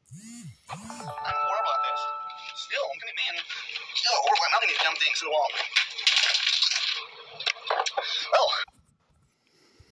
I'm horrible at this. Still, I'm gonna man. Still horrible at mounting these dumb things to the wall.